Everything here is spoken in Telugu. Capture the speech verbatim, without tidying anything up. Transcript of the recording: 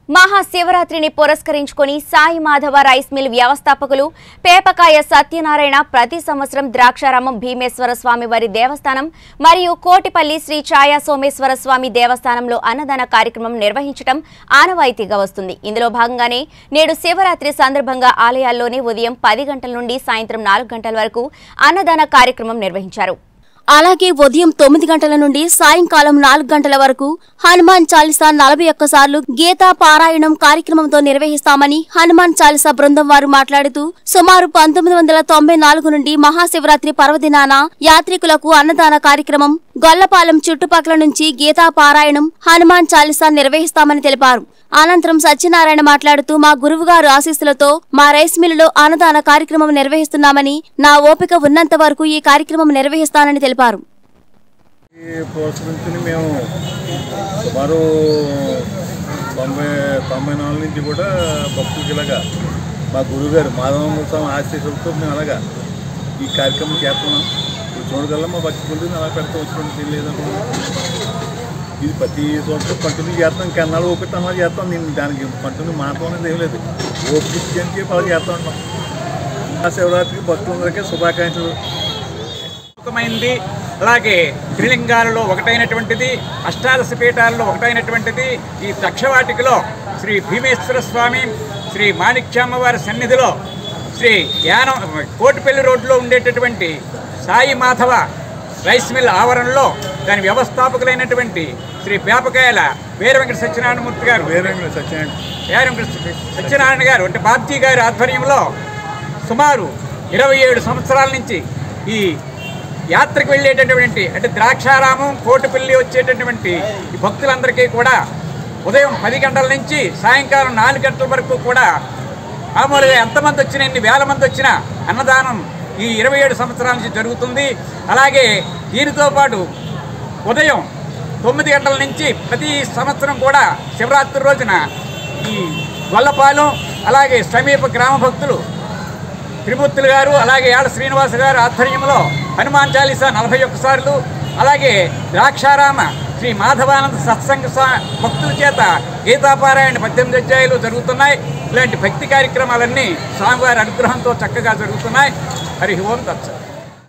మహాశివరాత్రిని పురస్కరించుకొని సాయి మాధవ రైస్ మిల్ వ్యవస్థాపకులు పేపకాయ సత్యనారాయణ ప్రతి సంవత్సరం ద్రాక్షారామం భీమేశ్వర స్వామి వారి దేవస్థానం మరియు కోటిపల్లి శ్రీ ఛాయా సోమేశ్వర స్వామి దేవస్థానంలో అన్నదాన కార్యక్రమం నిర్వహించడం ఆనవాయితీగా వస్తుంది. ఇందులో భాగంగానే నేడు శివరాత్రి సందర్భంగా ఆలయాల్లోనే ఉదయం పది గంటల నుండి సాయంత్రం నాలుగు గంటల వరకు అన్నదాన కార్యక్రమం నిర్వహించారు. అలాగే ఉదయం తొమ్మిది గంటల నుండి సాయంకాలం నాలుగు గంటల వరకు హనుమాన్ చాలీసా నలభై ఒక్క సార్లు గీతా పారాయణం కార్యక్రమంతో నిర్వహిస్తామని హనుమాన్ చాలీసా బృందం వారు మాట్లాడుతూ సుమారు పంతొమ్మిది వందల తొంభై నాలుగు నుండి మహాశివరాత్రి పర్వదినాన యాత్రికులకు అన్నదాన కార్యక్రమం, గొల్లపాలెం చుట్టుపక్కల నుంచి గీతా పారాయణం, హనుమాన్ చాలీసా నిర్వహిస్తామని తెలిపారు. అనంతరం సత్యనారాయణ మాట్లాడుతూ మా గురువుగారు ఆశీస్సులతో మా రైస్ మిల్లులో అన్నదాన కార్యక్రమం నిర్వహిస్తున్నామని, నా ఓపిక ఉన్నంత వరకు ఈ కార్యక్రమం నిర్వహిస్తానని తెలిపారు. మేము సుమారు తొంభై తొంభై నాలుగు నుంచి కూడా భక్తులకి ఇలాగా మా గురువుగారు మాధవ ఆశీస్సులతో మేము అలాగా ఈ కార్యక్రమం చేస్తున్నాం. చూడగల మా భక్తి గురించి అలా పెడతా వచ్చినట్టు లేదనుకున్నాం. ఇది ప్రతి సంవత్సరం కంటిన్యూ చేస్తాం. ఇంకెన్నాళ్ళు ఓపిక అలా చేస్తాం. నేను దానికి కంటిన్యూ మాత్రం అనేది ఏం లేదు. ఓపిక అని చెప్పి అలా చేస్తూ ఉంటాం. ఆ శివరాత్రికి భక్తులందరికీ శుభాకాంక్షలు. మైంది అలాగే త్రిలింగాలలో ఒకటైనటువంటిది, అష్టాదశ పీఠాలలో ఒకటైనటువంటిది ఈ దక్షవాటికలో శ్రీ భీమేశ్వర స్వామి శ్రీ మాణిక్యమ్మవారి సన్నిధిలో శ్రీ యానం కోటిపల్లి రోడ్లో ఉండేటటువంటి సాయి మాధవ రైస్ మిల్ ఆవరణలో దాని వ్యవస్థాపకులైనటువంటి శ్రీ పేపకాయల వీర వెంకట సత్యనారాయణమూర్తి గారు వీర వెంకట సత్యనారాయణ వీర వెంకట సత్యనారాయణ గారు అంటే బాబ్జీ గారి ఆధ్వర్యంలో సుమారు ఇరవై ఏడు సంవత్సరాల నుంచి ఈ యాత్రకు వెళ్ళేటటువంటి అంటే ద్రాక్షారామం కోటిపల్లి వచ్చేటటువంటి ఈ భక్తులందరికీ కూడా ఉదయం పది గంటల నుంచి సాయంకాలం నాలుగు గంటల వరకు కూడా మామూలుగా ఎంతమంది వచ్చినా ఎన్ని వేల మంది వచ్చినా అన్నదానం ఈ ఇరవై ఏడు సంవత్సరాల నుంచి జరుగుతుంది. అలాగే దీనితో పాటు ఉదయం తొమ్మిది గంటల నుంచి ప్రతి సంవత్సరం కూడా శివరాత్రి రోజున ఈ గొల్లపాలెం అలాగే సమీప గ్రామ భక్తులు త్రిమూర్తులు గారు అలాగే ఆడ శ్రీనివాస గారు ఆధ్వర్యంలో హనుమాన్ చాలీసా నలభై ఒక్క సార్లు అలాగే ద్రాక్షారామ శ్రీ మాధవానంద సత్సంగ భక్తుల చేత గీతాపారాయణ పద్దెనిమిది అధ్యాయాలు జరుగుతున్నాయి. ఇలాంటి భక్తి కార్యక్రమాలన్నీ స్వామివారి అనుగ్రహంతో చక్కగా జరుగుతున్నాయి. హరి ఓం తత్సత్.